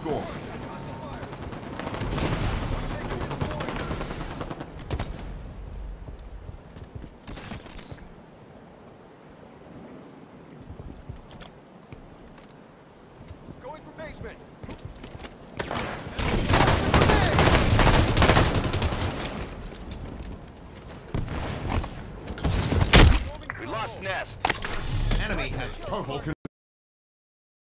score. Going for basement. We lost Nest. Enemy has total control.